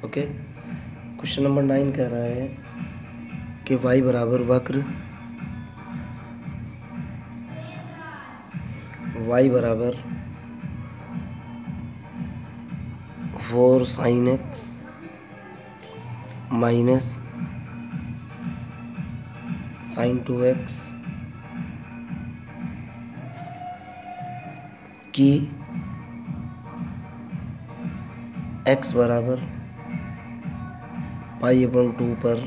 Okay. Question number 9 कह रहा है कि y बराबर वक्र y बराबर 4 sin x minus sin 2x की x बराबर π/2 पर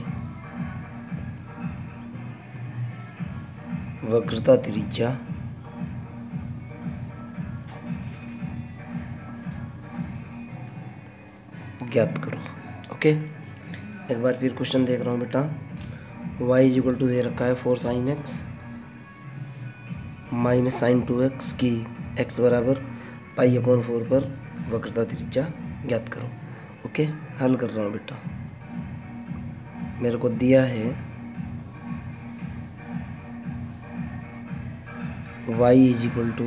वक्रता त्रिज्या ज्ञात करो। ओके, एक बार फिर क्वेश्चन देख रहा हूँ बेटा। y इक्वल टू दे रखा है 4 sin x minus sin 2x की x बराबर π/4 पर वक्रता त्रिज्या ज्ञात करो। ओके, हल कर रहा हूँ बेटा। मेरे को दिया है y equal to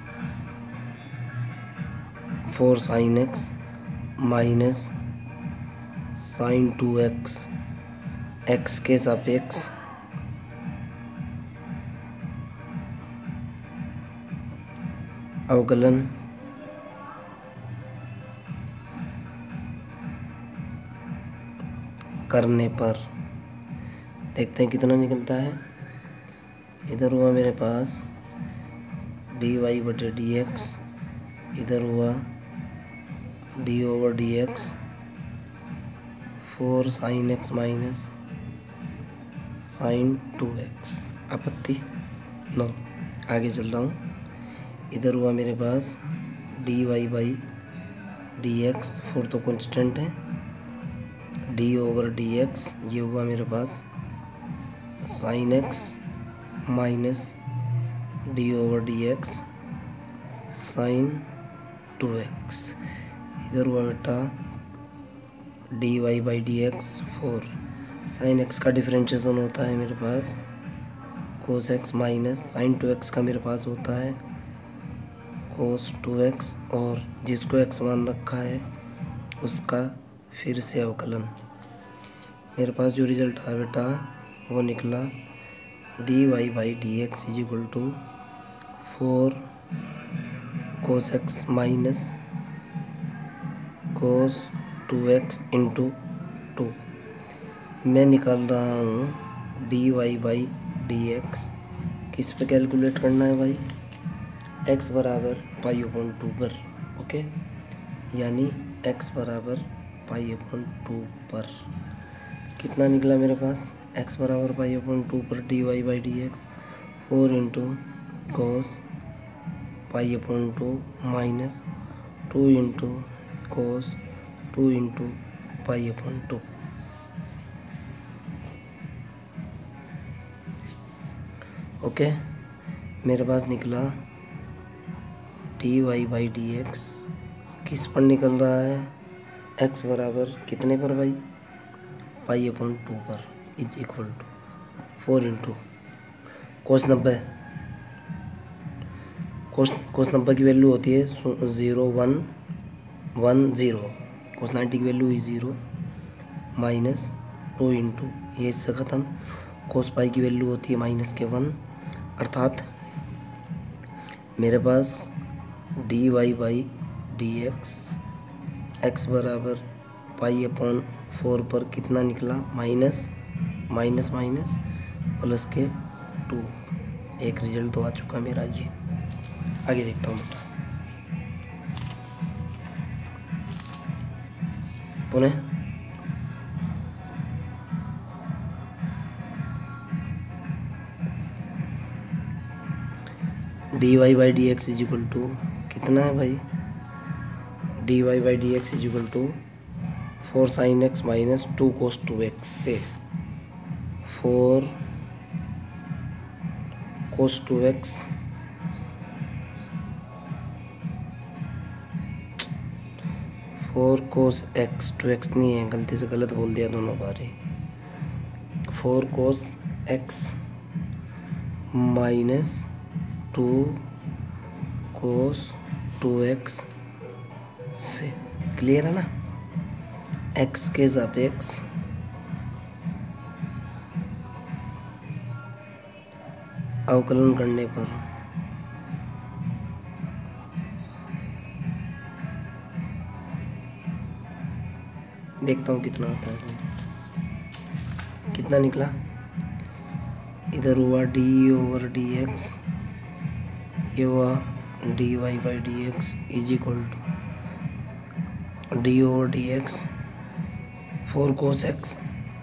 4 sin x minus sin 2x x के सापेक्ष अवकलन करने पर देखते हैं कितना निकलता है। इधर हुआ मेरे पास dy/dx, इधर हुआ d/dx 4 sin x minus sin 2x। आपत्ति नो, आगे चल रहा हूँ। इधर हुआ मेरे पास dy/dx, 4 तो कांस्टेंट है, d/dx ये हुआ मेरे पास sin x minus d/dx sin 2x। इधर हुआ बेटा dy/dx 4 sin x का डिफरेंशिएशन होता है मेरे पास cos x minus sin 2x का मेरे पास होता है cos 2x, और जिसको x मान रखा है उसका फिर से अवकलन। मेरे पास जो रिजल्ट आया बेटा वो निकला dy/dx is equal to 4 cos x minus cos 2x into 2। मैं निकाल रहा हूँ dy/dx किस पे कैलकुलेट करना है भाई, x बराबर π/2 पर। ओके, यानी x बराबर π/2 पर कितना निकला मेरे पास, x बराबर π/2 पर dy/dx 4 into cos π/2 minus 2 into cos 2 into π/2। Okay, मेरे पास निकला dy/dx किस पर निकल रहा है, x बराबर कितने पर भाई, π/2 पर is equal to 4 into cos 90। cos 90 की वैल्यू होती है 0 1 1 0, cos 90 की वैल्यू ही 0 माइनस 2 इंटू ये इससे ख़त्म, cos पाई की वैल्यू होती है -1, अर्थात मेरे पास dy/dx x बराबर π/4 पर कितना निकला, माइनस माइनस माइनस प्लस के 2। एक रिजल्ट तो आ चुका मेरा। ये आगे देखता हूँ बेटा पुनः। dy/dx इज इक्वल टू कितना है भाई, dy/dx is equal to 4 sin x minus 2 cos 2x से 4 cos 2x 4 cos x 2x नहीं है, गलती से गलत बोल दिया दोनों बारी। 4 cos x minus 2 cos 2x से, क्लियर है ना। एक्स के सापेक्ष अवकलन करने पर देखता हूँ कितना होता है। कितना निकला? इधर हुआ डी ओवर डी एक्स, ये हुआ D Y by D X is equal to D over D X 4 cos X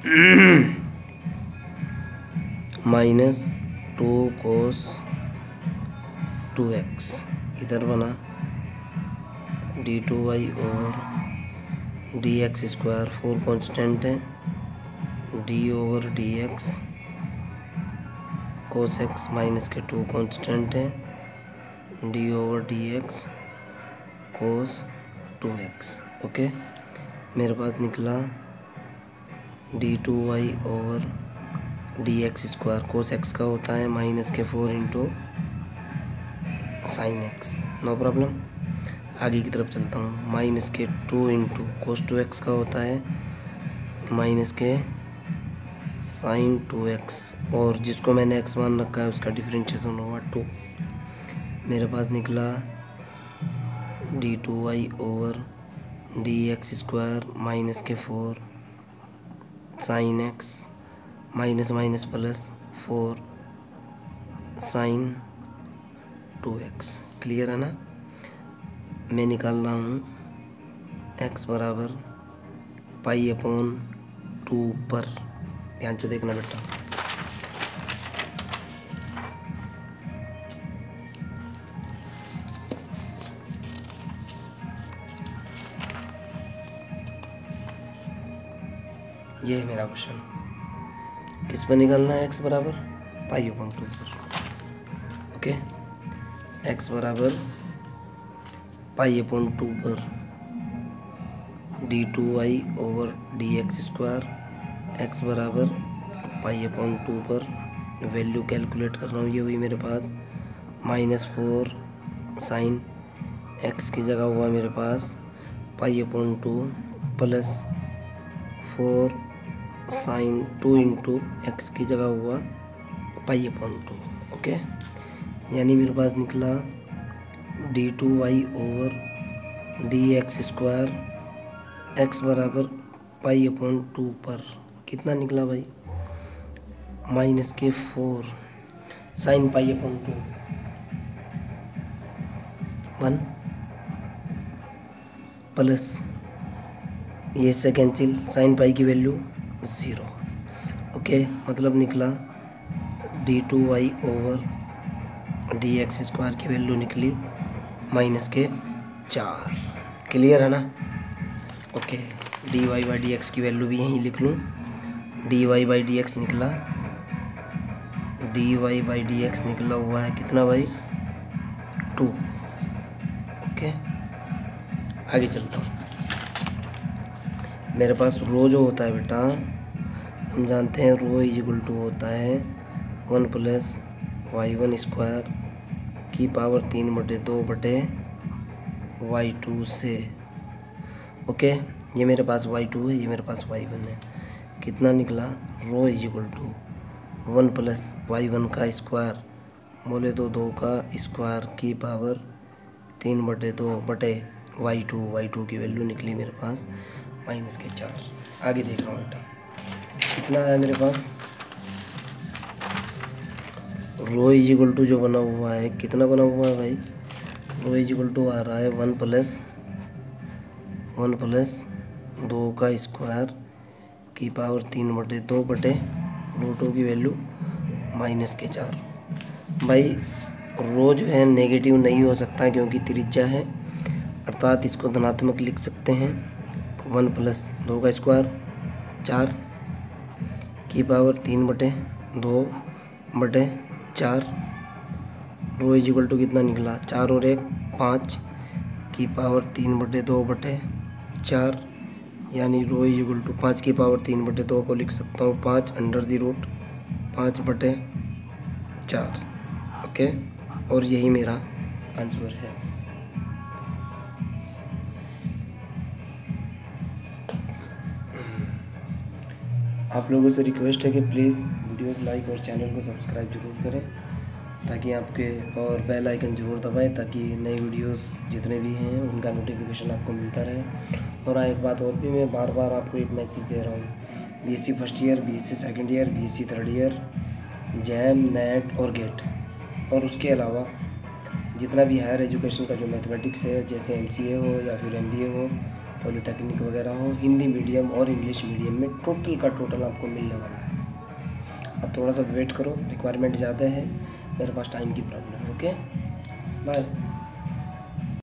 minus 2 cos 2x। इधर बना D two Y over D X square, 4 constant है, D over D X cos X minus के 2 constant है, D over D X cos 2x। Okay, मेरे पास निकला D two Y over D X square, cos X का होता है minus के 4 into sine X. No problem, आगे की तरफ चलता हूँ। माइनस के 2 इंटू कोस 2x का होता है माइनस के साइन 2x, और जिसको मैंने x मान रखा है उसका डिफरेंशिएशन होगा 2। मेरे पास निकला D two Y over D X square minus के 4 sine X minus minus plus 4 sine 2x। Clear है ना? मैं निकाल रहा हूँ x बराबर पाई अपॉन 2 पर। ध्यान से देखना बेटा, ये है मेरा क्वेश्चन। किस पर निकालना है? x बराबर पाई अपॉन 2 पर। ओके, x बराबर पाई अपॉन 2 पर D two Y over D X square, X बराबर पाई अपॉन 2 पर। वैल्यू कैलकुलेट कर रहा हूँ, ये हुई मेरे पास -4 साइन एक्स की जगह हुआ मेरे पास pi upon 2 plus 4 sine 2 into X की जगह हुआ पाई अपॉन 2। ओके, यानी मेरे पास निकला D two Y over D X square, X बराबर पाई अपॉन 2 पर। कितना निकला भाई? माइनस के 4 साइन पाई अपॉन 2 1 प्लस ये से कैंसिल, साइन पाई की वैल्यू 0। ओके, मतलब निकला D two Y over D X square की वैल्यू निकली माइनस के 4। क्लियर है ना? Okay, D Y by D X की वैल्यू भी यहीं लिख लूँ। D Y by D X निकला, D Y by D X निकला हुआ है कितना भाई? 2। ओके, आगे चलता हूँ। मेरे पास रो जो होता है बेटा, हम जानते हैं रो इज इक्वल टू होता है 1 प्लस y1 स्क्वायर की पावर 3/2 बटे y2 से। ओके, ये मेरे पास y2 है, ये मेरे पास y1 है। कितना निकला? Rho is equal to 1 plus y1 का स्क्वायर बोले तो 2 का स्क्वायर की पावर 3/2 बटे y2 की वैल्यू निकली मेरे पास माइनस के 4। आगे देख रहा हूँ बेटा, कितना आया मेरे पास? रो इज इक्वल टू जो बना हुआ है, कितना बना हुआ है भाई? रो इज इक्वल टू आ रहा है 1 प्लस 2 का स्क्वायर की पावर 3/2 बटे √2 की वैल्यू माइनस के 4। भाई रो जो है नेगेटिव नहीं हो सकता क्योंकि त्रिज्या है, अर्थात इसको धनात्मक लिख सकते हैं। 1 प्लस 2 का स्क्वायर 4 की पावर 3/2 बटे 4। रो इज इक्वल टू कितना निकला? 4 और 1 5 की पावर 3/2 बटे 4, यानी रो इज इक्वल टू 5 की पावर 3/2 को लिख सकता हूँ 5√5/4। ओके, और यही मेरा आंसर है। आप लोगों से रिक्वेस्ट है कि प्लीज़ वीडियोस लाइक और चैनल को सब्सक्राइब जरूर करें, ताकि आपके और बेल आइकन ज़रूर दबाएं, ताकि नई वीडियोस जितने भी हैं उनका नोटिफिकेशन आपको मिलता रहे। और एक बात और भी, मैं बार बार आपको एक मैसेज दे रहा हूँ, BSc first year, BSc second year, BSc third year, JAM, NET और गेट, और उसके अलावा जितना भी हायर एजुकेशन का जो मैथमेटिक्स है, जैसे एमसीए हो या फिर एमबीए हो, पॉलिटेक्निक वगैरह हो, हिंदी मीडियम और इंग्लिश मीडियम में टोटल का टोटल आपको मिलने वाला है। आप थोड़ा सा वेट करो, रिक्वायरमेंट ज़्यादा है, मेरे पास टाइम की प्रॉब्लम है। Okay, bye.